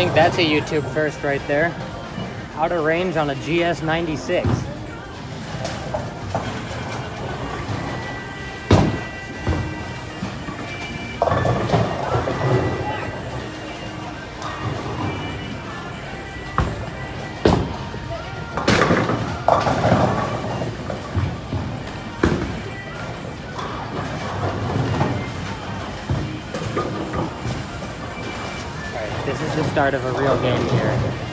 think that's a YouTube first right there. Out of range on a GS-96. This is the start of a real game here.